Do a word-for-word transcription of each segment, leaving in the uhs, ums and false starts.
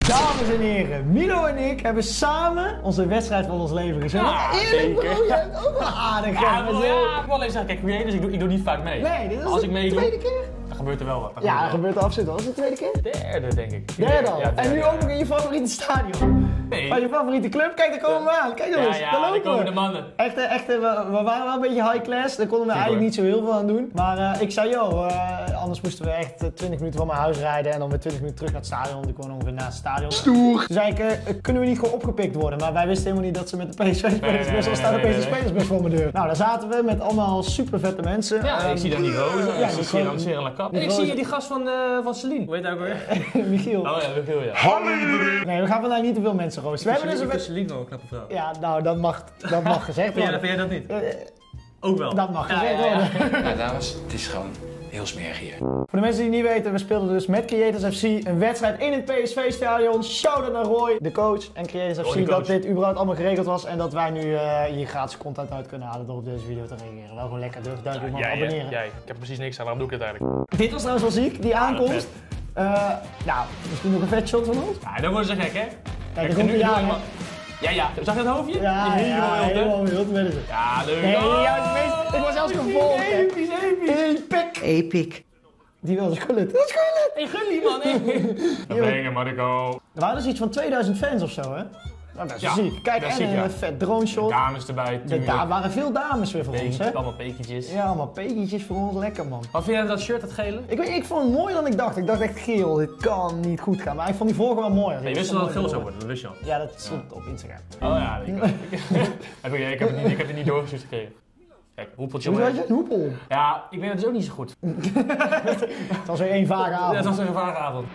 Dames en heren, Milo en ik hebben samen onze wedstrijd van ons leven gezet. Ja, eerlijk zeker. bro, je hebt ook wel aardig. Ja, wel, ja, ik wil alleen zeggen, kijk, creators, ik doe, ik doe niet vaak mee. Nee, dit is Als de ik meedoe, tweede keer. dan gebeurt er wel wat. Dan Ja, dat gebeurt gebeurt er absoluut wel. Dat is de tweede keer? er wel. Derde, denk ik. Derde al. Ja, En nu derde, ook nog in je favoriete stadion. Nee. Van je favoriete club, kijk, daar komen we aan. Kijk Ja, eens, ja, daar daar lopen komen we. de mannen. Echt, eh, echt, eh, we, we waren wel een beetje high class, daar konden we Zeker. eigenlijk niet zo heel veel aan doen. Maar uh, ik zei, joh, uh, anders moesten we echt uh, twintig minuten van mijn huis rijden en dan weer twintig minuten terug naar het stadion, want ik woon ongeveer naast het stadion. Stoer! Toen zei ik, uh, kunnen we niet gewoon opgepikt worden? Maar wij wisten helemaal niet dat ze met de P S V-spelers, Nee, nee, nee, best wel staan de nee, P S nee, V-spelers voor mijn deur. Nou, daar zaten we met allemaal super vette mensen. Ja, Um, ik zie daar die rozen, ja, ja, die ik zie gewoon- dan Cyril Lacap. die En ik rozen- zie die gast van, uh, van Celine. Hoe heet hij ook weer? Michiel. Oh ja, Michiel, ja. Nee, we gaan vandaag niet te veel mensen roosteren. We hebben dus een wed- Celine wel een knappe vrouw. Ja, nou, dat mag, dat mag gezegd Vind jij, worden. vind jij dat niet? Uh, Ook wel. Dat mag Ja, gezegd ja, ja. worden. Nou dames, het is gewoon heel smerig hier. Voor de mensen die het niet weten, we speelden dus met Creators F C een wedstrijd in het P S V-stadion. Shout-out naar Roy, de coach, en Creators F C, Roy, de coach. dat dit überhaupt allemaal geregeld was en dat wij nu uh, hier gratis content uit kunnen halen door op deze video te reageren. Wel gewoon lekker, durf duidelijk maar Jij, abonneren. jij. Ik heb precies niks aan, waarom doe ik het eigenlijk? Dit was trouwens wel ziek, die aankomst. Uh, nou, misschien nog een vet shot van ons. Ja, dan worden ze gek, hè? Kijk, en daar komt nu hij aan. helemaal- Ja, ja. Zag je dat hoofdje? Ja, Die ja, helemaal wild, hè? helemaal wild, willen ze. Ja, leuk. Nee, Oh! ja, het meest, ik was zelfs gevolgd. hè. Episch, episch. Epic. Epic. Die wilde schulden. Dat is schulden. Hey, Gulli, man, hè? Brengen, Marco. Er waren dus iets van tweeduizend fans of zo, hè? Nou, dat is Ja, ziek. Kijk, dat is en ziek, ja. een vet drone shot. Dames erbij, De, tuurlijk. daar waren veel dames weer voor ons, Peekjes, hè? allemaal peekjes. Ja, allemaal peetjes voor ons. Lekker, man. Wat vind jij van dat shirt, dat gele? Ik, weet, ik vond het mooier dan ik dacht. Ik dacht echt, geel, dit kan niet goed gaan. Maar ik vond die vorige wel mooi. Nee, je wist wel dat het geel zou worden, dat wist je al. Ja, dat stond op Instagram. Oh ja, ik, ik, heb, ik, ik, heb het niet, ik heb het niet doorgestuurd gekregen. Kijk, hoepeltje Hoe maar. zei je? Een hoepel. Ja, ik weet het dus ook niet zo goed. Het was weer één vage Ja, avond. het was een vage avond.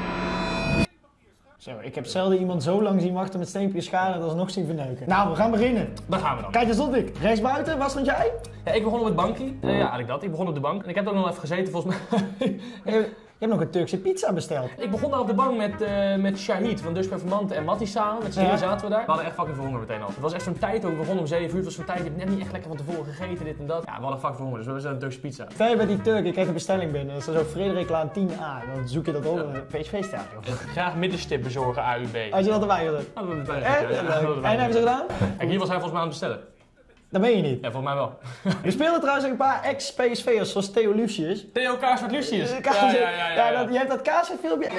Zo, ik heb zelden iemand zo lang zien wachten met steempjes schade en alsnog zien verneuken. Nou, we gaan beginnen. Daar gaan we dan. Kijk, daar stond ik. Rechts buiten, waar stond jij? Ja, ik begon op het bankje. Uh, ja, eigenlijk dat. Ik begon op de bank. En ik heb er ook nog even gezeten, volgens mij. Je hebt nog een Turkse pizza besteld. Ik begon daar op de bank met, uh, met Shahid van Dus Performante en Mattie samen. Met z'n Ja. drieën zaten we daar. We hadden echt fucking veel honger meteen al. Het was echt zo'n tijd ook. We begonnen om zeven uur. Het was zo'n tijd. Je hebt net niet echt lekker van tevoren gegeten, dit en dat. Ja, we hadden fucking veel honger. Dus we zijn een Turkse pizza. Stel je bij die Turk, je krijgt een bestelling binnen. Dat is zo Frederik Laan tien A. Dan zoek je dat op in het P S V-stadion. Graag middenstip bezorgen, A U B. Als je dat erbij wilt. Oh, dat is bijna En, goed, ja. Ja, dat is en bijna hebben ze goed. gedaan? Kijk, hier was hij volgens mij aan het bestellen. Dat ben je niet. Ja, volgens mij wel. We speelden trouwens ook een paar ex-P S V'ers zoals Theo Lucius. Theo Kaars met Lucius. Ja, Ja, ja, ja. ja, dat, je hebt dat kaasfilmpje.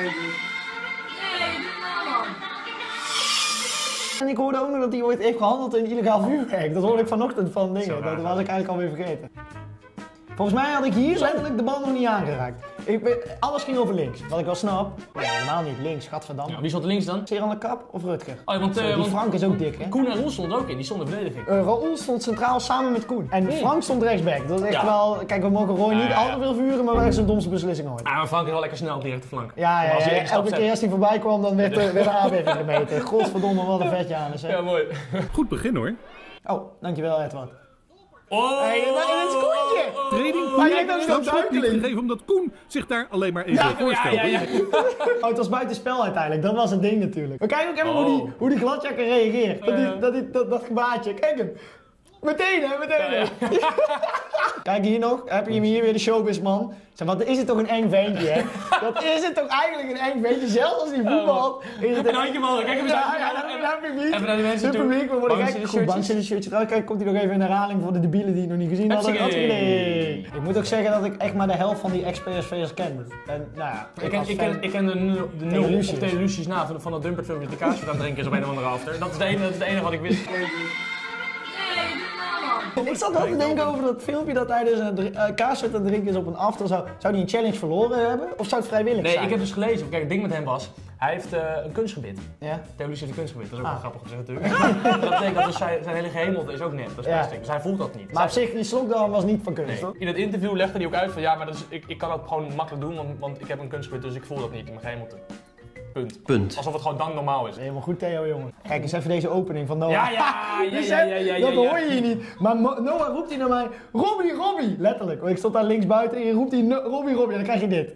En ik hoorde ook nog dat hij ooit heeft gehandeld in illegaal vuurwerk. Dat hoorde ik vanochtend van dingen. Zo raar, Dat was ik eigenlijk alweer vergeten. Volgens mij had ik hier letterlijk de bal nog niet aangeraakt. Ik, weet- alles ging over links. Wat ik wel snap. Nee, helemaal niet links, gadverdamme. Ja, wie stond er links dan? Seran Kap of Rutger? Oh, ja, want, Zo, uh, die want Frank is ook dik, hè? Koen en Roel stonden er ook in. Die stonden verdediging. Uh, Raoul stond centraal samen met Koen. En Frank stond rechtsback. Dat is echt Ja. wel... Kijk, we mogen Roy niet Ja, ja, ja. al te veel vuren, maar wel echt zijn domste beslissing ooit. Ah, maar Frank is wel lekker snel op die rechterflank. Ja, Maar ja, als ja, hij één stap elke zet- keer als hij voorbij kwam, dan werd, de- werd de aardbeving gemeten. Godverdomme, wat een vetje aan is, hè? Ja, mooi. Goed begin hoor. Oh, dankjewel Edward. Oh! Hey, dat is een koentje! Training Maar jij bent Koen zo strafschop niet duidelijk. gegeven omdat Koen zich daar alleen maar even Ja, voorstelde. Ja, ja, ja. Oh, het was buitenspel uiteindelijk, dat was het ding natuurlijk. Maar kijk ook even hoe, die, Oh. hoe die gladjakker reageert. Dat, die, Ja. dat, die, dat, dat gebaartje, kijk hem. Meteen hè, meteen hè. Ja, Kijk hier nog, heb je hem hier weer de showbizman. Zeg, wat is het toch een eng ventje hè? Dat is het toch eigenlijk een eng ventje, zelfs als die voetbalt. Is het Een handje omhoog, kijk hem eens Ja, aan. ja, naar- naar het publiek. Even naar de mensen Het toe. publiek, we worden Bank gek. zitten Goed, shirtjes. bank zitten shirtje. Trouwens, kijk, komt hij nog even in de herhaling voor de debielen die het nog niet gezien hadden. Hupsakee. Hartstikke idee. Ik moet ook zeggen dat ik echt maar de helft van die ex-P S V'ers ken. En nou ja, Ik ken, als ik, fan- ken, ik ken de, nul- de nul Lucius. of Theo Lucius na van, van dat Dumpert filmpje dat de kaas aan het drinken is op een of andere after. Dat is, de enige, dat is het enige wat ik wist. Ik zat wel te denken over dat filmpje dat hij dus een dr- uh, kaas aan het drinken is op een after. Zou, zou hij een challenge verloren hebben? Of zou het vrijwillig Nee, zijn? ik heb dus gelezen. Kijk, het ding met hem was, hij heeft uh, een kunstgebit. Ja? Theo Lucius heeft een kunstgebit, dat is ook Ah. wel grappig gezegd natuurlijk. dat betekent dat dus zijn, zijn hele gehemelte is ook net, dat is Ja. plastic. Dus hij voelt dat niet. Maar op Zij- zich, die slokdarm was niet van kunst, Nee. toch? In het interview legde hij ook uit van ja, maar dat is, ik, ik kan dat gewoon makkelijk doen, want, want ik heb een kunstgebit, dus ik voel dat niet in mijn gehemelte. Punt. Punt. Alsof het gewoon dan normaal is. Helemaal goed, Theo, jongen. Kijk eens even deze opening van Noah. Ja, ja, ja, Dus, ja, hè, ja, ja, ja, Dat ja. hoor je hier niet. Maar Mo- Noah roept hij naar mij, Robbie, Robbie. Letterlijk, want ik stond daar links buiten en je roept hij, "No- Robbie, Robbie. En dan krijg je dit.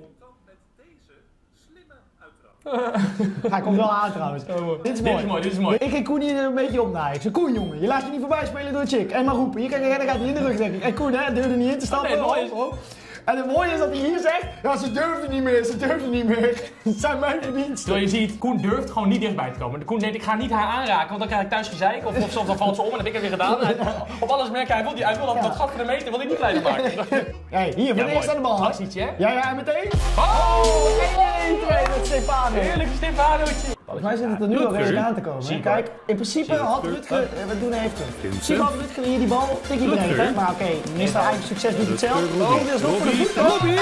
Hij komt wel aan trouwens. Dit is mooi. Dit is mooi, dit is mooi. Ik ging Koen hier een beetje opnaaien. Ik zei, Koen jongen, je laat je niet voorbij spelen door een chick. En maar roepen. Hier kijk, dan gaat hij in de rug denk ik. En Koen hè, durfde niet in te stappen. Nee, mooi is- Oh, oh. En het mooie is dat hij hier zegt, ja ze durfden niet meer, ze durfden niet meer. Het zijn mijn verdiensten. Terwijl je ziet, Koen durft gewoon niet dichtbij te komen. Koen denkt, ik ga niet haar aanraken, want dan krijg ik thuis gezeik. Of, of soms dan valt ze om en dan heb ik het weer gedaan. Hij, op alles merk hij, wil, die, hij wil dat, dat gat van de meter wil ik niet kleiner maken. Hey, hier, van de eerste aan de bal. Actietje, hè? Ja, ja, en meteen. Oh! één twee met Stefano. Heerlijk Stefanootje. Volgens mij zit het er nu al Rutger. redelijk aan te komen. Hè? Kijk, in principe had Rutger, eh, we doen even. In principe had Rutger hier die bal tikkie breed, hè? Maar oké, okay, mister eigen succes doet het zelf. Oh, dit is nog voor de voeten. Robbie!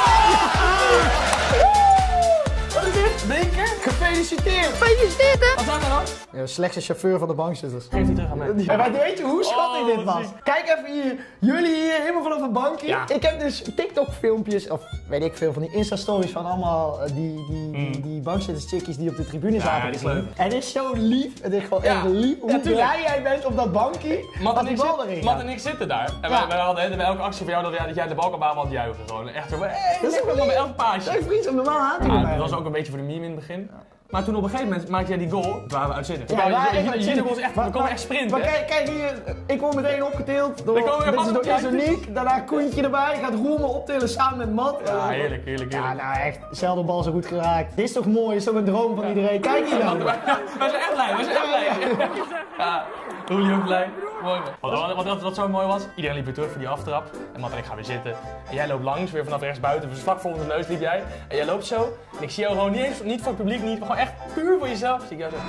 Wat is dit? Beker? Gefeliciteerd! Gefeliciteerd, hè? Wat staat er dan? Ja, slechtste chauffeur van de bankzitters. Geef die terug aan mij. En maar weet je hoe schattig Oh, dit wat was? ziek. Kijk even hier, jullie hier helemaal vanaf een bankje. Ja. Ik heb dus TikTok-filmpjes, of weet ik veel, van die Insta-stories van allemaal uh, die, die, die, die bankzitters-chickies die op de tribune zaten. ja, die is te zien. leuk. En het is zo lief, het is gewoon Ja. echt lief hoe Ja, tuurlijk. blij jij bent op dat bankje Matt als en, die ik bal zit, erin Matt gaat. en ik zitten daar. En Ja. wij, wij hadden bij elke actie van jou dat, wij- dat jij de bal kan baan aan het juichen. Gewoon. Echt zo, hey, Dat is lekker toch bij elk lief? paasje. Zeg vriend, normaal haat hij Ja, mij. dat was ook een beetje voor de meme in het begin. Maar toen op een gegeven moment maakte jij die goal. Toen waren we uitzinnig. Ja, Ja, maar je, echt je, je, uitzinnig. je, echt, Maar- we komen maar- echt sprinten. Maar hè? kijk, kijk hier, ik word meteen opgetild door, Dan komen we dit is Matt door op je Isoniek, daarna Koentje erbij, gaat Roel me optillen samen met Matt. Ja, heerlijk, heerlijk, Ja, heerlijk. nou echt, zelden bal zo goed geraakt. Dit is toch mooi, dit is toch een droom van iedereen. Kijk hier dan. We zijn echt blij, we zijn echt blij. Ja, Roelie ook blij. Mooi man. Wat, wat, wat, wat zo mooi was, iedereen liep weer terug voor die aftrap. En Matt en ik gaan weer zitten. En jij loopt langs, weer vanaf rechts buiten. Dus vlak voor onze neus liep jij. En jij loopt zo. En ik zie jou gewoon niet eens, niet voor het publiek, niet, maar gewoon echt puur voor jezelf. Zie ik jou zo.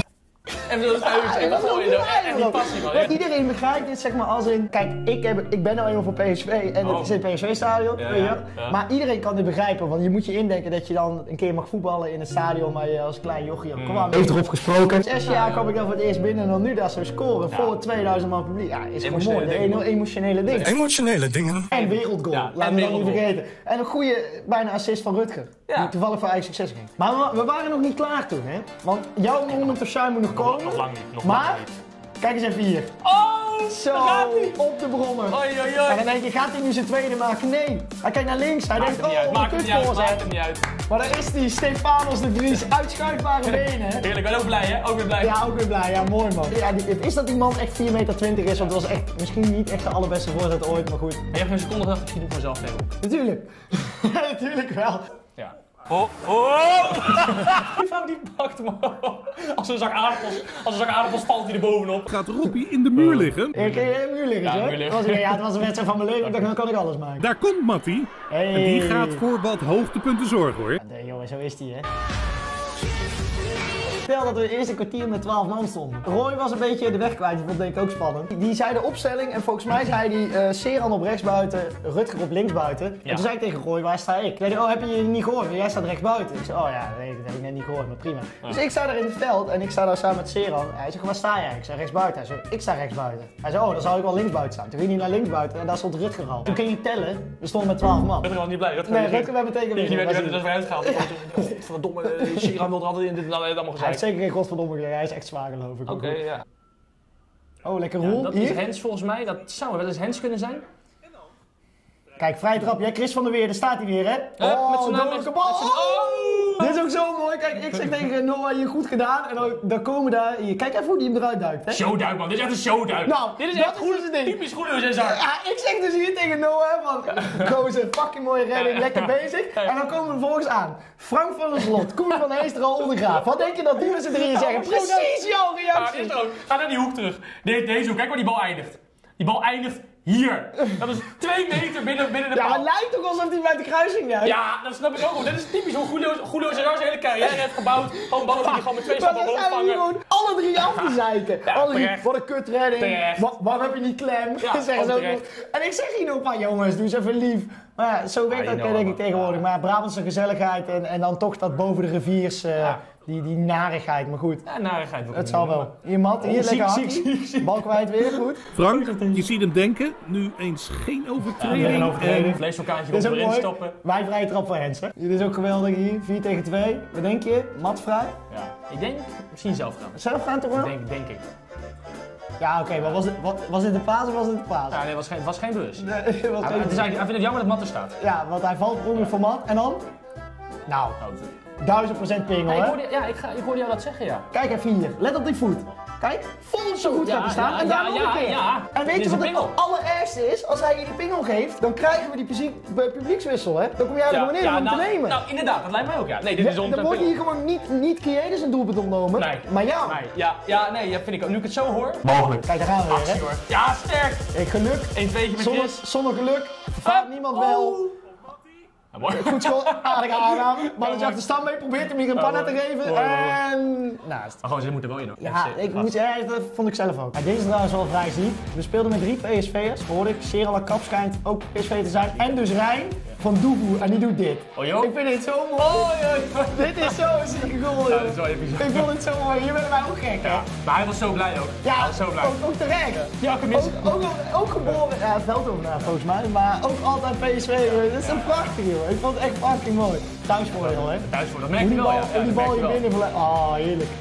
En zo staan we Ik was zo ook in de blij, en die bro. passie man. Want iedereen begrijpt dit zeg maar als in, kijk, ik, heb, ik ben nou eenmaal voor P S V en het Oh. is in het P S V-stadion, Ja, weet je. ja, ja. Maar iedereen kan dit begrijpen, want je moet je indenken dat je dan een keer mag voetballen in het stadion, maar je als klein jochie ook. Kom aan, heeft erop gesproken. Zes jaar kwam ik dan voor het eerst binnen en dan nu daar zo scoren voor tweeduizend man publiek. Ja, is gewoon mooi, de Emotionele eno- emotionele ding. Emotionele dingen. En wereldgoal, Ja, laten en we dat niet wereldgoal. vergeten. En een goede, bijna assist van Rutger, Ja. die toevallig voor eigen succes ging. Maar we, we waren nog niet klaar toen, hè. Want jouw moment of shine moet nog komen. Nog lang niet, nog Maar, lang niet. kijk eens even hier. Oh, Zo, daar gaat hij. op de brommer. Oei, oei, En oei. dan denk je, gaat hij nu zijn tweede maken? Nee. Hij kijkt naar links, hij Maakt denkt, het niet uit, oh, maakt de het niet uit, maakt kutvoorzet. het niet uit. Maar daar is die, Stefanos de Vries, uitschuifbare benen. hè. Heerlijk, ik ben ook blij hè, ook weer blij. Ja, ook weer blij. Ja, mooi man. Ja, die, is dat die man echt vier meter twintig is? Want dat was echt, misschien niet echt de allerbeste voorzet ooit, maar goed. En je hebt geen seconde gedacht, misschien doe ik mezelf tegen ook. Natuurlijk. Natuurlijk wel. Ja. Oh, oh! Die vrouw die pakt hem als een zak aardappels. Als een zak aardappels valt hij er bovenop. Gaat Robbie in de muur liggen? Ik ken je muur liggen, Ja, hè? muur liggen. Was ik- Ja, het was een wedstrijd van mijn leven. Ik dacht, dan kan ik alles maken. Daar komt Mattie. Hey. En die gaat voor wat hoogtepunten zorgen hoor. Nee, jongen, zo is die, hè? Stel dat we het eerste kwartier met twaalf man stonden. Roy was een beetje de weg kwijt, die vond denk ik ook spannend. Die zei de opstelling en volgens mij zei hij uh, Seran op rechts buiten, Rutger op links buiten. Ja. En toen zei ik tegen Roy, waar sta ik? Zei hij, oh, heb je je niet gehoord? Jij staat rechts buiten. Ik zei, oh ja, nee, dat heb ik net niet gehoord, maar prima. Ja. Dus ik sta daar in het veld en ik sta daar samen met Seran. Hij zegt, waar sta jij? Ik zei, rechts buiten. Hij zei, ik sta rechts buiten. Hij zei, oh, dan zou ik wel links buiten staan. Toen ging hij naar links buiten en daar stond Rutger al. Toen ging hij tellen, we stonden met twaalf man. Rutger was niet blij. Rutger Nee, die- Rutger werd meteen Die, die gewinnen. werd Was die hij- werd er weer uitgehaald. Godverdomme, eh, Shiran wilde er altijd in dit en dat, allemaal Hij heeft gezegd. zeker geen godverdomme gedaan, hij is echt zwaar geloof ik. Oké, ja. Oh, lekker Ja, Roel. dat is Hier. Hens volgens mij, dat zou wel eens Hens kunnen zijn. Kijk, vrije trap. Jij, Chris van der Weer, daar staat hij weer, hè? Ja, oh, met zijn naam, dodelijke met- bal. met zijn- Oh! Dit is ook zo mooi. Kijk, ik zeg tegen Noah, je goed gedaan. En dan, dan komen daar... Hier, kijk even hoe die hem eruit duikt, hè? Showduik man, dit is echt een showduik. Nou, dit is dat echt is goed, dus het ding. typisch Julio César. Ja, ik zeg dus hier tegen Noah van... Gozer, fucking mooie redding, lekker bezig. En dan komen we vervolgens aan. Frank van der Slot, Koen van Heester, Oldegraaf. Wat denk je dat die met z'n drieën zeggen? Precies jouw Ja, dit reactie. is er ook. Ga naar die hoek terug. De- deze hoek, kijk waar die bal eindigt. Die bal eindigt hier. Dat is twee meter binnen, binnen de Ja, paal. het lijkt toch alsof hij bij de kruising juist. Ja, dat snap ik ook wel. Dit is typisch hoe Julio, Julio César zijn hele carrière heeft gebouwd. Gewoon ballen die hij gewoon met twee Maar stappen dan omhoog zijn we hier vangen. gewoon alle drie af te zeiken. Ja, alle drie, terecht. wat een kutredding. Terecht. Wa- waarom heb je niet klem? Ja, zeggen ze ook ook nog. terecht. En ik zeg hier nog van, jongens, doe eens even lief. Maar ja, zo werkt Ja, dat you know, denk ik man. tegenwoordig. Ja. Maar Brabantse gezelligheid en, en dan toch dat boven de riviers, uh, Ja. die, die narigheid. Maar goed, Ja, narigheid. wil ik het niet zal noemen. wel. Hier Matt, hier Oh, lekker ziek, hakkie. ziek, ziek, ziek. Bal kwijt weer, goed. Frank, je ziet hem denken. Nu eens geen Ja, overtreding. weer een overtreding. En Vleesvulkaantje Dit is komt ook erin mooi. stoppen. Wij vrije trap voor Hens, hè. Dit is ook geweldig hier, vier tegen twee. Wat denk je? Mat vrij? Ja. Ik denk misschien zelf gaan. Zelf gaan toch wel? Denk, denk ik. Ja, oké, maar was, dit- wat, was dit de paas of was dit de paas? Ja, nee, het was geen, het was geen bewust. Nee, het was Ja, geen- het is eigenlijk, hij vindt het jammer dat Matt er staat. Ja, want hij valt per ongeluk voor Matt. En dan? Nou, Oh, duizend procent pingel, Ja, ik hè? hoorde, ja, ik, ga, ik hoorde jou dat zeggen, ja. Kijk even hier, let op die voet. Kijk, vol zo goed Ja, gaat hij staan ja, en daar ja, nog ja, een keer. ja. En weet Dit je is wat een het pingel. allerergste is? Als hij je die pingel geeft, dan krijgen we die publiek- publiekswissel, hè? Dan kom jij er gewoon in om hem nou, te nemen. Nou, inderdaad, dat lijkt mij ook, ja. Nee, dit Ja, is ons dan wordt hier gewoon niet, niet Kiedis een doelpunt ontnomen, Nee. maar jou. Nee, ja, ja, nee, dat vind ik ook. Nu ik het zo hoor. Mogelijk. Kijk, daar gaan we weer, Actie, hè? hoor. Ja, sterk. Ik geluk, een tweetje met zonder, Chris. zonder geluk, vervaart Ah, niemand oh. wel. Ja, mooi. Goed school, aardige aanname. Ja, Mannetje achter stand mee, probeert hem hier een panna te geven. Mooi, mooi. En... naast. Maar gewoon, ze moeten wel in hoor. Ja, ik moet zeggen, dat vond ik zelf ook. Maar deze is trouwens wel vrij ziek. We speelden met drie P S V'ers, hoorde ik. Serala Kap schijnt ook P S V te zijn. En dus Rijn van Doevoe, en die doet dit. Oh joh. Ik vind dit zo mooi. Oh, joh. Dit is zo'n zieke goal, Ja, joh. dat is wel episch. Ik vond het zo mooi. Hier ben wij ook gek, hè? Maar hij was zo blij ook. Ja, hij was zo blij. ook, ook terecht. Ja, ik mis. Ook, ook, ook geboren, ja, veldovenaar volgens mij, maar ook altijd P S V. joh. Dat is een prachtig, joh. Ik vond het echt fucking mooi. Thuisvoordeel, hè? Thuisvoor, dat Hoe merk je die wel, bal, ja. hoe die Ja, dat bal merk hier je wel. binnen verle- Oh, heerlijk.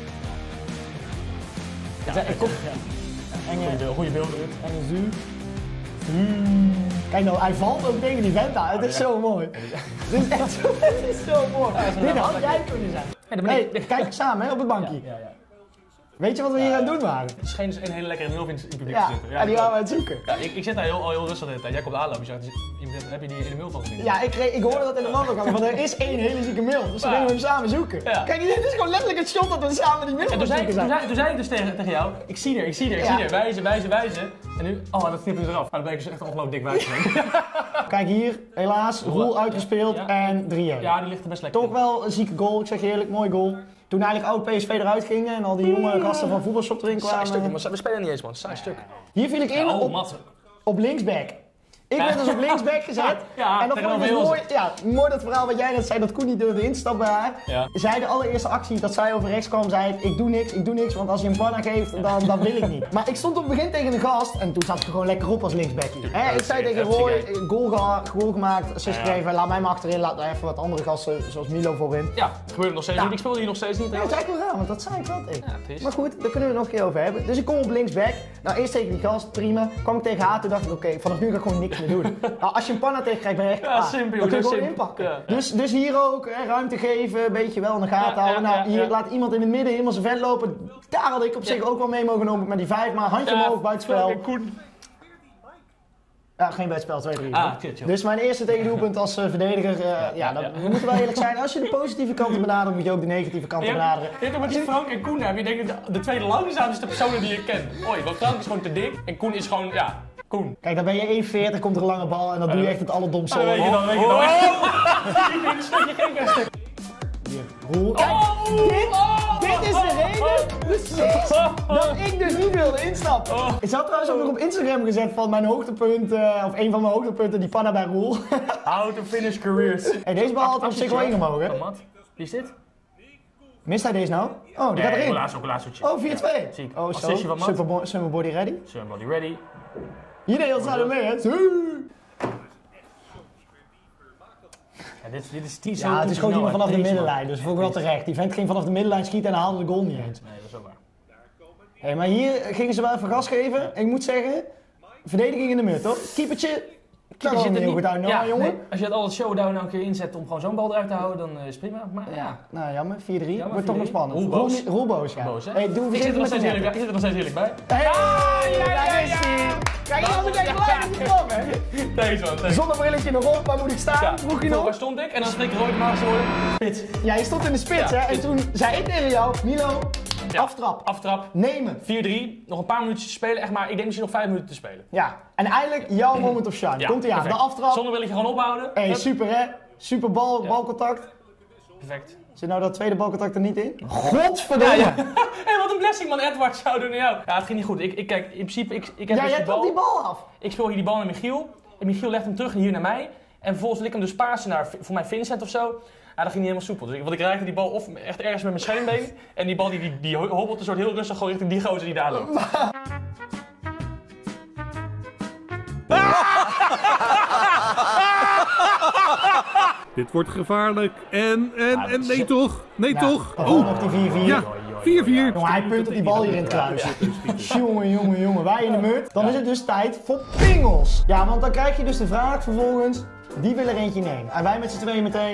Ja, ik kom. Enge, Goeie- Goeie beelden. enge zuur. Kijk nou, hij valt ook tegen die vent aan. Het is zo mooi. Dit is echt zo, het is zo mooi. Dit had jij kunnen zijn. Ja, dat ben Hey, ik. kijk samen hè, op het bankje. Ja, ja. Weet je wat we hier aan het doen waren? Het scheen dus een hele lekkere milf in het publiek Ja, te zitten. en die waren we aan het zoeken. Ja, ik, ik zit daar heel, al heel rustig de hele tijd. Jij komt aanlopen. Je zegt, je moet- heb je die in de mail van gezien? Ja, ik, kreeg, ik hoorde dat in de wandelkamer, want er is één hele zieke mail. Dus we Ja. gingen hem samen zoeken. Ja. Kijk, dit is gewoon letterlijk het shot dat we samen die mail En aan toen het zei, zoeken toen, zijn. zei, toen zei ik dus tegen, tegen jou, ik zie er, ik zie er, ik Ja. zie er, wijzen, wijzen, wijzen. En nu, oh, dat knippen ze eraf. Maar dan ben ik dus echt ongelooflijk dik wijs. Kijk hier, helaas, Roel uitgespeeld Ja. en drie één. Ja, die ligt er best lekker Toch in. wel een zieke goal, ik zeg je eerlijk, mooi goal. Toen eigenlijk oud P S V eruit gingen en al die jonge gasten van voetbalshop erin Saai stuk, kwamen. maar we spelen niet eens man, saai stuk. Hier viel ik in Oh, op, Mat. op linksback. Ik werd dus op linksback gezet. Ja, en dan tegen vond ik dus Van mooi, ja, mooi dat verhaal wat jij net zei, dat Koen niet durfde instappen bij haar. Ja. Zij de allereerste actie dat zij over rechts kwam, zei ik doe niks, ik doe niks, want als je een panna geeft, dan, dan wil ik niet. Maar ik stond op het begin tegen een gast en toen zat ik er gewoon lekker op als linksback. Hè, ik zei tegen Roy, goal, geha- goal gemaakt, assist Ja, ja. gegeven, laat mij maar achterin, laat daar even wat andere gasten zoals Milo voorin. Ja, dat gebeurde nog steeds Ja. niet. Ik speelde hier nog steeds niet Ja, dat trouwens. is eigenlijk wel raar, want dat zei ik wel tegen. Ja, het is. Maar goed, daar kunnen we het nog een keer over hebben. Dus ik kom op linksback. Nou, eerst tegen die gast, prima. Kwam ik tegen haar, toen dacht ik, oké, vanaf nu ga ik gewoon niks meer doen. Nou, als je een panna tegen krijgt, ben je echt Ja, klaar. simpel, Dan kun je joh, gewoon simpel. inpakken. Ja, ja. Dus, dus hier ook, hè, ruimte geven, een beetje wel in de gaten Ja, houden. ja, Nou, ja, hier ja. laat iemand in het midden helemaal zijn vent lopen. Daar had ik op zich ook wel mee mogen genomen met die vijf, maar handje omhoog, buitenspel. Koen. Ja, geen buitenspel, twee drie. Ah, kut, joh. Dus mijn eerste tegendoelpunt als uh, verdediger, uh, ja, dan, ja. we moeten wel eerlijk zijn. Als je de positieve kanten benadert, moet je ook de negatieve kanten Je benaderen. hebt ook met die Frank en Koen heb je denk ik de, de twee langzaamste personen die je kent. Oei, want Frank is gewoon te dik en Koen is gewoon, ja, Koen. Kijk, dan ben je één veertig, komt er een lange bal en dan doe je echt het allerdomste. Ah, dan weet je dan, weet je dan. Ik denk, snap je geen beste. Roel. Kijk, Oh, dit, oh, dit is de reden precies dat ik dus niet wilde instappen. Oh. Ik had trouwens ook nog op Instagram gezet van mijn hoogtepunt, uh, of een van mijn hoogtepunten, die panna bij Roel. How to finish careers. Hey, deze bal had er op zich wel ingemogen. Oh, Mat. Wie is dit? Mist hij deze nou? Oh, die gaat Nee, erin. Olaas ook, Olaas ook. Oh, vier twee. Zie ik. Oh, zo. Assistje van Mat. Super, super body ready. Somebody ready. Hier deed heel snel mee, hè? Zo. Ja, dit, dit is tien Ja, het is gewoon iemand vanaf de middenlijn, dus vond ik wel terecht. Die vent ging vanaf de middenlijn schieten en haalde de goal niet eens. Nee, dat is wel waar. Hey, maar hier gingen ze wel even gas geven. Ik moet zeggen, verdediging in de mut, toch? Keepertje, kan er niet heel goed uit, nou, jongen. nee, als je het altijd showdown nou een keer inzet om gewoon zo'n bal eruit te houden, dan uh, is het prima. Maar ja, Nou, jammer, vier drie. Jammer, Wordt toch nog vier drie. spannend. Roel boos. Roel, Roel boos, ja. boos hè? Hey, doe ik, zit er nog met steeds die eerlijk, ik zit er nog steeds eerlijk bij. Hey, ja, ja, daar is ja. hij. Kijk, als ik even gelijk in de kom, hè. Thanks man, thanks. Zonnebrilletje nog op, waar moet ik staan? Ja, Vroeg je voor nog? waar stond ik? En dan spreek ik Roy normaal geworden. Spits. Ja, je stond in de spits, Ja, hè. En spits. toen zei ik tegen jou, Milo, Ja. aftrap, Aftrap. nemen. vier drie. Nog een paar minuutjes te spelen. Echt maar, ik denk misschien nog vijf minuten te spelen. Ja, en eindelijk jouw moment of shine. Ja, Komt ie aan, de perfect. aftrap. Zonder wil ik je gewoon ophouden. Hey, Hup. super hè. Super bal, Ja. balcontact. Perfect. Zit nou dat tweede balcontact er niet in? Godverdomme! Ja, ja. Hé, wat een blessing man, Edward zou doen naar jou. Ja, het ging niet goed. Ik, ik kijk, in principe, ik, ik heb Ja, dus jij die trok bal. die bal af. Ik speel hier die bal naar Michiel. En Michiel legt hem terug hier naar mij. En vervolgens wil ik hem dus pasen naar, voor mij Vincent of zo. Ja, dat ging niet helemaal soepel. Dus ik, want ik raakte die bal of echt ergens met mijn scheenbeen. En die bal die, die, die hobbelt een soort heel rustig gewoon richting die gozer die daar loopt. Dit wordt gevaarlijk. En, en, Ja, en, dat nee is- toch? Nee Ja, toch? dan Oh, nog die vier vier. ja, vier vier. Jongen, hij punt op die bal hier in het kruis. Jongen, jongen, jongen. Wij in de mut. Dan is het dus tijd voor pingels. Ja, want dan krijg je dus de vraag vervolgens, die wil er eentje nemen. En wij met z'n tweeën meteen,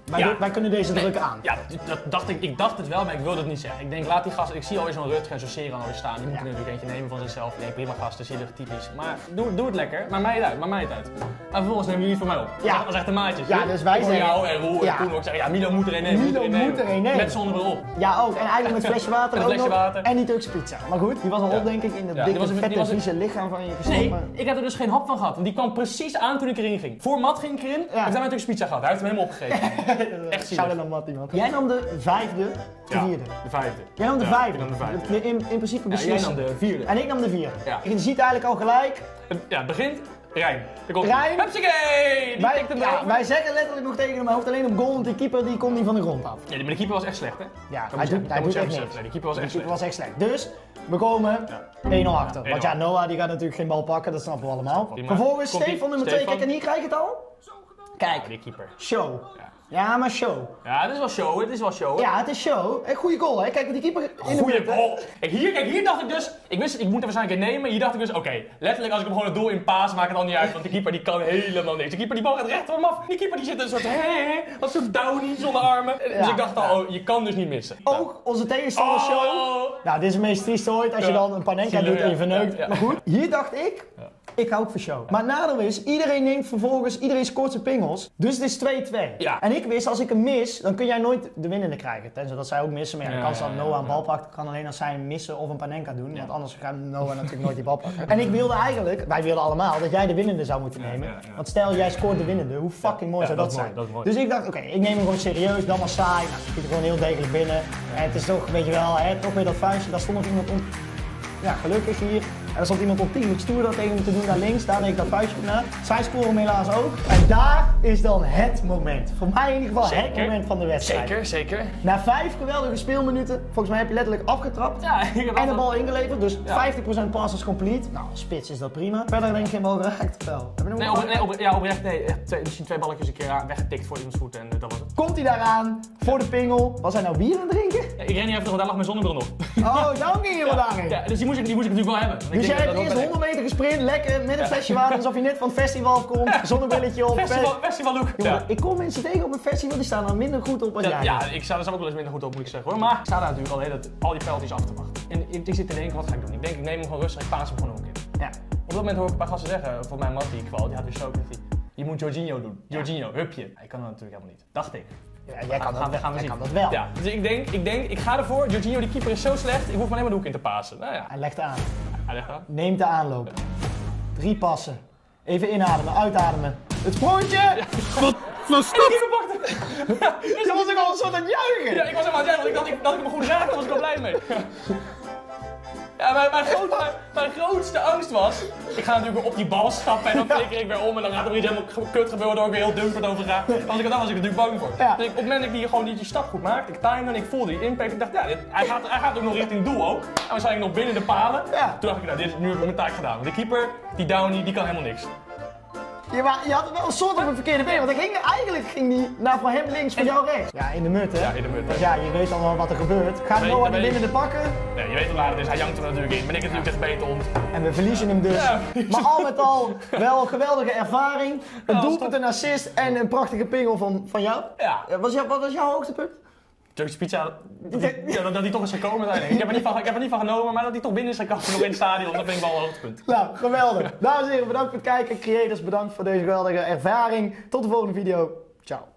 wij, Ja. wij kunnen deze Nee. druk aan. Ja, dat, dat dacht ik. Ik dacht het wel, maar ik wilde het niet zeggen. Ik denk, laat die gasten. Ik zie alweer zo'n Rutger en zo'n Seran alweer staan. Die moeten Ja. natuurlijk eentje nemen van zichzelf. Ik denk, prima gasten, zielig, typisch. Maar doe, doe het lekker. Maar mij het uit, maar mij het uit. En vervolgens nemen jullie het voor mij op. Ja. Dat was echt de maatjes. Ja, dus wij Ik hoor zeggen- jou en Roel Ja. en Koen ook zeggen, ja, Milo moet er een nemen. Milo er een moet er een nemen. Met zonnebril op. Ja, ook. En eigenlijk met flesje water Met ook flesje nog. water. En die Turkse pizza. Maar goed, die was al Ja. op denk ik in het Ja, die dikke, was- die vette, was- vieze lichaam van je gestopt. Nee, maar- ik heb er dus geen hap van gehad. Want die kwam precies aan toen ik erin ging. Voor Matt ging ik erin, heeft hij mijn Turkse pizza gehad. Hij heeft hem helemaal opgegeten. Echt zielig. Shout-out naar Mattie, man. Jij nam de vijfde, de Ja, vierde. de vijfde. Jij nam de Ja, vijfde. ik nam de vijfde. Dat- In, in principe Ja, jij beslissen. nam de vierde. En ik nam de vierde. Ja. Je ziet eigenlijk al gelijk. Ja, het begint. Rijn. Er komt Rijn. Hupsakee! Die Wij, tikt hem ja, erover. wij zeggen letterlijk nog tegen hem, hij hoeft alleen op goal, want die keeper die komt niet van de grond af. Ja, maar de keeper was echt slecht, hè? Ja, Dat hij moet je- doet, dat hij moet doet je echt even niks. zeggen. Nee, die keeper was Die echt keeper slecht. was echt slecht. Dus, we komen één nul achter. Want ja, één nul. Noah die gaat natuurlijk geen bal pakken, dat snappen we allemaal. Prima. Vervolgens Komt-ie. Stefan nummer twee. Stefan. Kijk, en hier krijg je het al. Kijk, Ja, die keeper. show. Ja. Ja, maar show. Ja, dit is wel show, het is wel show. Ja, het is show. Een goede goal, hè. Kijk, die keeper in de Goeie buurt, hè. goal. Kijk, hier, kijk, hier dacht ik dus, ik wist, ik moet er waarschijnlijk een nemen. Hier dacht ik dus, oké, letterlijk als ik hem gewoon het doel in paas, maakt het al niet uit, want de keeper die kan helemaal niks. De keeper die bal gaat recht van hem af. Die keeper die zit een soort, hè, als een soort downie zonder armen. Dus Ja. ik dacht al, oh, je kan dus niet missen. Ook onze tegenstander show. Oh. Nou, dit is het meest trieste ooit als je Ja. dan een panenka Zielig, doet en je ja. verneukt. Ja, ja. Maar goed, hier dacht ik, Ja. ik ga ook voor show. Maar het nadeel is, iedereen neemt vervolgens, iedereen scoort zijn pingels. Dus het is twee twee. Ja. En ik wist, als ik hem mis, dan kun jij nooit de winnende krijgen. Tenzij dat zij ook missen. Maar ja, de Ja, kans dat ja, ja, Noah een ja. bal pakt, kan alleen als zij hem missen of een panenka doen. Ja. Want anders gaat Noah natuurlijk nooit die bal pakken. En ik wilde eigenlijk, wij wilden allemaal, dat jij de winnende zou moeten nemen. ja, ja. Want stel, jij scoort de winnende, hoe fucking mooi Ja, zou dat dat, is mooi, zijn? dat is mooi. Dus ik dacht, oké, ik neem hem gewoon serieus, dan maar saai. Nou, schiet er gewoon heel degelijk binnen. En het is toch, weet je wel, hè, toch weer dat vuistje, daar stond nog iemand om. Ja, gelukkig hier. En er stond iemand op tien. Ik stuurde dat tegen hem te doen naar links. Daar deed ik dat vuistje op na. Zij scoren hem helaas ook. En daar is dan het moment. Voor mij in ieder geval het Zeker. moment van de wedstrijd. Zeker, zeker. Na vijf geweldige speelminuten, volgens mij heb je letterlijk afgetrapt. Ja, ik heb En de altijd- bal ingeleverd, dus Ja. vijftig procent passes complete. Nou, spits is dat prima. Verder denk ik geen bal geraakt. Wel. Heb je nog Nee, een op, bal nee op, ja, oprecht, nee. Echt twee, misschien twee balletjes een keer weggetikt voor iemands voet en eh, dat was het. Komt hij daaraan voor de pingel? Was hij nou bier aan het drinken? Ja, ik ren niet even nog, daar lag mijn zonnebril nog. Oh, daarom ging je wel daarheen. Ja, dus die moest ik, die moest ik natuurlijk wel hebben. Want ik Dus jij denk hebt dat eerst dat honderd meter gesprint, lekker met een flesje water, alsof je net van het festival afkomt, zonnebrilletje op. Festival, festival look. Jongen, Ja. ik kom mensen tegen op een festival, die staan er minder goed op als Ja, jij. ja, ik sta er zelf ook wel eens minder goed op, moet ik zeggen hoor. Maar ik sta daar natuurlijk al de hele tijd al die penalties af te wachten. En ik, ik zit te denken, wat ga ik doen? Ik denk, ik neem hem gewoon rustig, ik paas hem gewoon nog een keer. Ja. Op dat moment hoor ik een paar gasten zeggen, volgens mij Mattie kwal, die had weer zo, die, je moet Jorginho doen. Jorginho, hupje. Ik kan dat natuurlijk helemaal niet. Dacht ik. Ja, jij kan dat, gaan, wel. gaan we Jij zien. kan dat wel. Ja, dus ik denk, ik denk, ik ga ervoor. Jorginho, die keeper is zo slecht, ik hoef maar alleen maar de hoek in te pasen. Nou ja, Hij legt aan. hij legt aan. Neemt de aanloop. Drie passen. Even inademen, uitademen. Het sprongetje! Wat was dat? Die pakte. Je was ook al een soort aan het juichen! Ja, ik was helemaal aan het zeggen, want ik dacht ik, dat ik hem goed raakte, was ik al blij mee. Ja, mijn, mijn, groot, mijn, mijn grootste angst was, ik ga natuurlijk weer op die bal stappen en dan flikker ik weer om en dan gaat er weer iets helemaal ge- kut gebeuren waardoor ik weer heel dumperd over ga. Als ik, daar was ik natuurlijk bang voor. Ja. Dus ik, op het moment dat ik die, gewoon die, die stap goed maakte, ik timde en ik voelde die impact, ik dacht, ja, dit, hij, gaat, hij gaat ook nog richting doel ook. En waarschijnlijk nog binnen de palen. Ja. Toen dacht ik, nou, dit is nu heb ik mijn taak gedaan. Want de keeper, die Downey, die kan helemaal niks. Je, wa- je had wel een soort op een verkeerde been, want hij ging, eigenlijk ging die naar van hem links, van jou rechts. Ja, in de mut hè? Ja, in de mut, hè. Dus ja, je weet dan wel wat er gebeurt. Gaat Weet- Noah dat de weet ik. winnende pakken Nee, je weet hoe laat het is, hij jankt er natuurlijk in. Ben ik natuurlijk echt beter om. en we verliezen hem dus. Ja. Maar al met al wel een geweldige ervaring. Een Ja, doelpunt, stop. een assist en een prachtige pingel van, van jou. Ja. Eh, Was jou, wat was jouw hoogtepunt? Turkse pizza, dat die, ja, dat, dat die toch is gekomen uiteindelijk. Ik heb, er niet van, ik heb er niet van genomen, maar dat die toch binnen is gekomen nog in het stadion, dat vind ik wel een hoogtepunt. Nou, geweldig. Dames en heren, bedankt voor het kijken. Creators, bedankt voor deze geweldige ervaring. Tot de volgende video. Ciao.